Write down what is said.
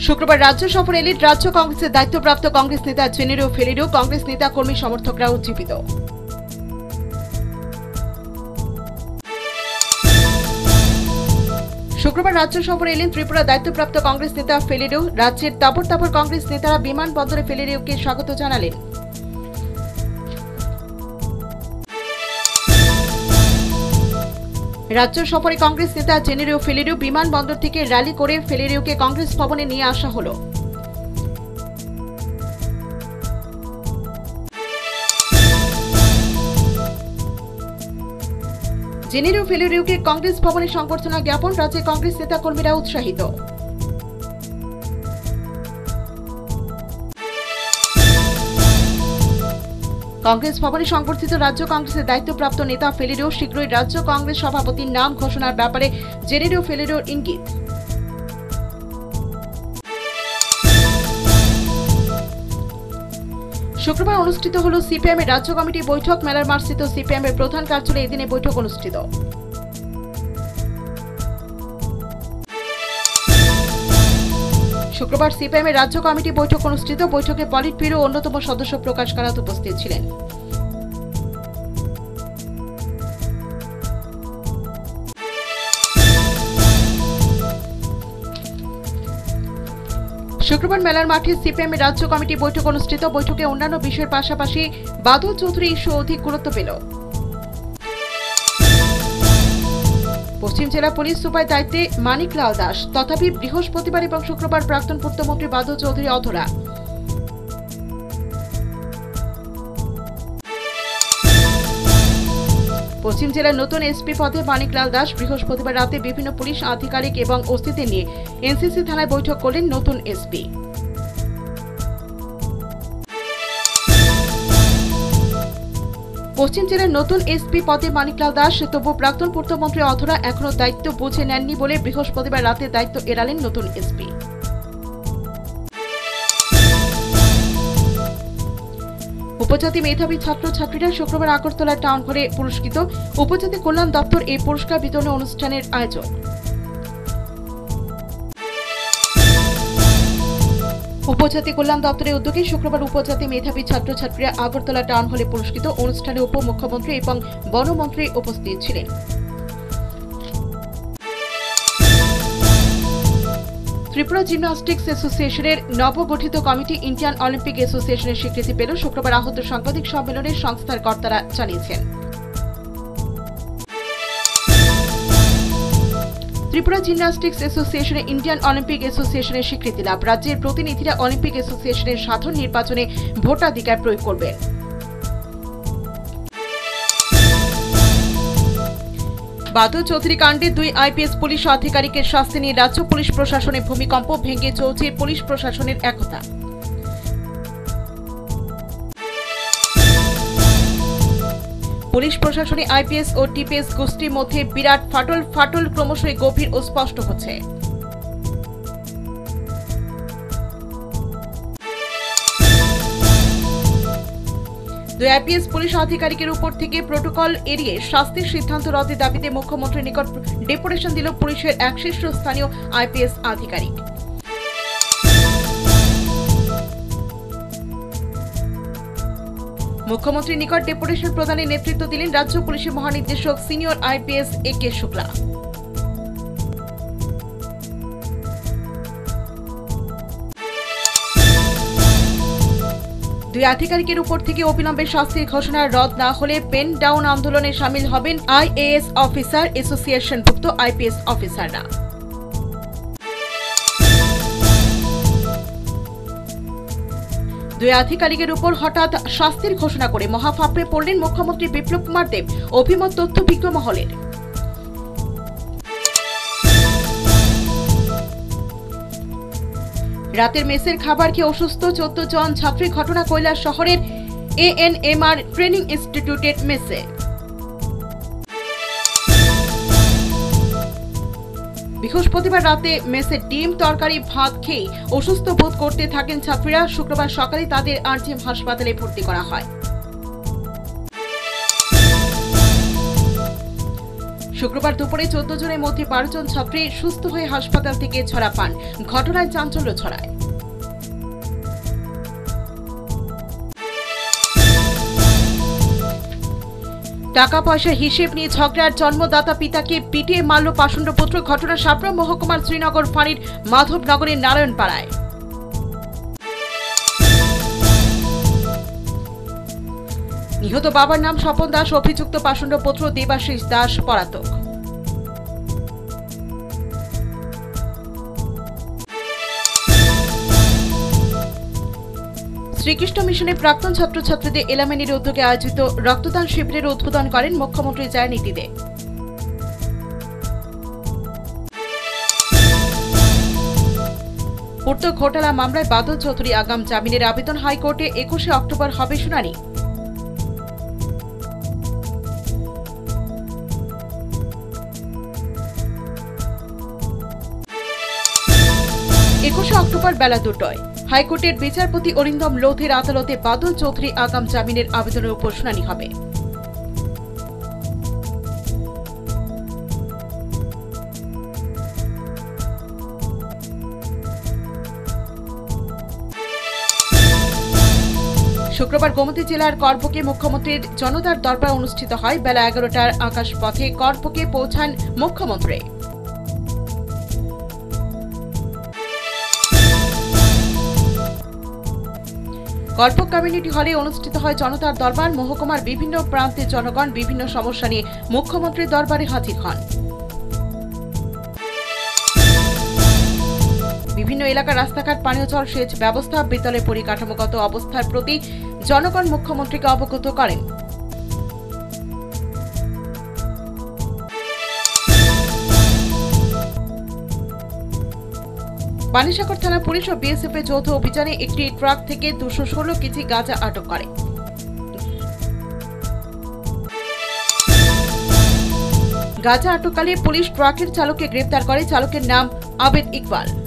শুক্রবার রাজ্য সফরে এলেন রাজ্য কংগ্রেসের দায়িত্বপ্রাপ্ত কংগ্রেস নেতা জেনেরিও ফেলিরিও। কংগ্রেস নেতা কর্মী সমর্থকরা উজ্জীবিত। শুক্রবার রাজ্য সফরে এলেন ত্রিপুরা দায়িত্বপ্রাপ্ত কংগ্রেস নেতা ফেলিরিও। রাজ্যের তাবড় তাবড় কংগ্রেস নেতারা বিমানবন্দরে ফেলিরিওকে স্বাগত জানালেন। রাজ্য সফরে কংগ্রেস নেতা জেনেরিও ফেলিরিও বিমানবন্দর থেকে র্যালি করে ফেলিরিওকে কংগ্রেস ভবনে নিয়ে আসা হল। জেনেরিও ফেলিরিওকে কংগ্রেস ভবনে সংবর্ধনা জ্ঞাপন। রাজ্যে কংগ্রেস নেতা কর্মীরা উৎসাহিত। কংগ্রেস ভবনে সংবর্ধিত রাজ্য কংগ্রেসের দায়িত্বপ্রাপ্ত নেতা ফেলিরিও শীঘ্রই রাজ্য কংগ্রেস সভাপতির নাম ঘোষণার ব্যাপারে জেনেরিও ফেলিরিওর ইঙ্গিত। শুক্রবার অনুষ্ঠিত হল সিপিএম এর রাজ্য কমিটি বৈঠক। মেলার মাঠস্থিত সিপিএম এর প্রধান কার্যালয়ে এদিনে বৈঠক অনুষ্ঠিত। শুক্রবার সিপিএম এর রাজ্য কমিটি বৈঠক অনুষ্ঠিত। বৈঠকে পলিট ব্যুরো অন্যতম সদস্য প্রকাশ কারাত উপস্থিত ছিলেন। শুক্রবার মেলার মাঠে সিপিএম এর রাজ্য কমিটি বৈঠক অনুষ্ঠিত। বৈঠকে অন্যান্য বিষয়ের পাশাপাশি বাদল চৌধুরী ইস্যু অধিক গুরুত্ব পেল। পশ্চিম জেলা পুলিশ সুপার দায়িত্বে মানিকলাল দাস। তথাপি বৃহস্পতিবার এবং শুক্রবার প্রাক্তন পূর্তমন্ত্রী বাদল চৌধুরী অধরা। পশ্চিম জেলার নতুন এসপি পদে মানিকলাল দাস। বৃহস্পতিবার রাতে বিভিন্ন পুলিশ আধিকারিক এবং ওসিদের নিয়ে এনসিসি থানায় বৈঠক করলেন নতুন এসপি। পশ্চিম জেলার নতুন এসপি পদে মানিকলাল দাস। তবু প্রাক্তন পূর্তমন্ত্রী অধরা এখনো দায়িত্ব বুঝে নেননি বলে বৃহস্পতিবার রাতে দায়িত্ব এড়ালেন নতুন এসপি। উপজাতি মেধাবী ছাত্রছাত্রীরা শুক্রবার আগরতলা টাউন হলে পুরস্কৃত। উপজাতি কল্যাণ দপ্তর এই পুরস্কার বিতরণ অনুষ্ঠানের আয়োজন। উপজাতি কল্যাণ দপ্তরের উদ্যোগে শুক্রবার উপজাতি মেধাবী ছাত্রছাত্রীরা আগরতলা টাউন হলে পুরস্কৃত। অনুষ্ঠানে উপমুখ্যমন্ত্রী এবং বনমন্ত্রী উপস্থিত ছিলেন। ত্রিপুরা জিমন্যাস্টিক্স অ্যাসোসিয়েশনের নবগঠিত কমিটি ইন্ডিয়ান অলিম্পিক অ্যাসোসিয়েশনের স্বীকৃতি পেল। শুক্রবার আহত সাংবাদিক সম্মেলনে সংস্থার কর্তারা জানিয়েছেন। ত্রিপুরা জিমন্যাস্টিক্স অ্যাসোসিয়েশনে ইন্ডিয়ান অলিম্পিক অ্যাসোসিয়েশনের স্বীকৃতি লাভ। রাজ্যের প্রতিনিধিরা অলিম্পিক অ্যাসোসিয়েশনের সাধারণ নির্বাচনে ভোটাধিকার প্রয়োগ করবেন। বাদল চৌধুরী কাণ্ডে 2 আইপিএস পুলিশ আধিকারিকের শাস্তি নিয়ে রাজ্য পুলিশ প্রশাসনের ভূমিকম্প। ভেঙে চলছে পুলিশ প্রশাসনের একতা। পুলিশ প্রশাসনে আইপিএস ও টিপিএস গোষ্ঠীর মধ্যে বিরাট ফাটল ক্রমশই গভীর ও স্পষ্ট হচ্ছে। দুই আইপিএস পুলিশ আধিকারিকের উপর থেকে প্রোটোকল এড়িয়ে শাস্তির সিদ্ধান্ত রদের দাবিতে মুখ্যমন্ত্রীর নিকট ডেপুটেশন দিল পুলিশের এক শীর্ষস্থানীয় আইপিএস আধিকারিক। মুখ্যমন্ত্রীর নিকট ডেপুটেশন প্রদানে নেতৃত্ব দিলেন রাজ্য পুলিশের মহানির্দেশক সিনিয়র আইপিএস একে শুক্লা। দুই আধিকারিকের উপর থেকে অবিলম্বে শাস্তির ঘোষণা রদ না হলে পেন ডাউন আন্দোলনে শামিল হবেন আইএএস অফিসার অ্যাসোসিয়েশনভুক্ত আইপিএস অফিসাররা। দুই আধিকারিকের উপর হঠাৎ শাস্তির ঘোষণা করে মহাফাপড়ে পড়লেন মুখ্যমন্ত্রী বিপ্লব কুমার দেব। অভিমত তথ্যভিজ্ঞ মহলের। রাতের মেসের খাবার খেয়ে অসুস্থ 14 জন ছাত্রী। ঘটনা কৈলাস শহরের এএনএমআর ট্রেনিং ইনস্টিটিউটের মেসে। বৃহস্পতিবার রাতে মেসে ডিম তরকারি ভাত খেয়ে অসুস্থ বোধ করতে থাকেন ছাত্রীরা। শুক্রবার সকালে তাদের আরজিএম হাসপাতালে ভর্তি করা হয়। শুক্রবার দুপুরে 14 জনের মধ্যে 12 জন ছাত্রী সুস্থ হয়ে হাসপাতাল থেকে ছড়া পান। ঘটনায় চাঞ্চল্য ছড়ায়। টাকা পয়সা হিসেব নিয়ে ঝগড়ার জন্মদাতা পিতাকে পিটিয়ে মারল পাষণ্ড পুত্র। ঘটনা সাবরা মহকুমার শ্রীনগর ফাঁড়ির মাধবনগরের নারায়ণপাড়ায়। নিহত বাবার নাম স্বপন দাস, অভিযুক্ত পাষণ্ড পুত্র দেবাশিস দাস পলাতক। শ্রীকৃষ্ণ মিশনের প্রাক্তন ছাত্রছাত্রীদের এলামেনির উদ্যোগে আয়োজিত রক্তদান শিবিরের উদ্বোধন করেন মুখ্যমন্ত্রী জয়নীতি দে। পূর্ত ঘোটালা মামলায় বাদল চৌধুরী আগাম জামিনের আবেদন হাইকোর্টে 21 অক্টোবর হবে শুনানি। অক্টোবর বেলা 2টায় হাইকোর্টের বিচারপতি অরিন্দম লোধের আদালতে বাদল চৌধুরী আগাম জামিনের আবেদনের উপর শুনানি হবে। শুক্রবার গোমতী জেলার করপোকে মুখ্যমন্ত্রীর জনতার দরবার অনুষ্ঠিত হয়। বেলা 11টার আকাশপথে করপোকে পৌঁছান মুখ্যমন্ত্রী। করপোক কমিউনিটি হলে অনুষ্ঠিত হয় জনতার দরবার। মহকুমার বিভিন্ন প্রান্তের জনগণ বিভিন্ন সমস্যা নিয়ে মুখ্যমন্ত্রীর দরবারে হাজির হন। বিভিন্ন এলাকার রাস্তাঘাট, পানীয় জল, সেচ ব্যবস্থা, বিদ্যালয়ের পরিকাঠামোগত অবস্থার প্রতি জনগণ মুখ্যমন্ত্রীকে অবগত করেন। পানিসাগর থানা পুলিশ ও বিএসএফ এর যৌথ অভিযানে একটি ট্রাক থেকে 216 কেজি গাঁজা আটক করে। গাঁজা আটককালে পুলিশ ট্রাকের চালককে গ্রেপ্তার করে। চালকের নাম আবেদ ইকবাল।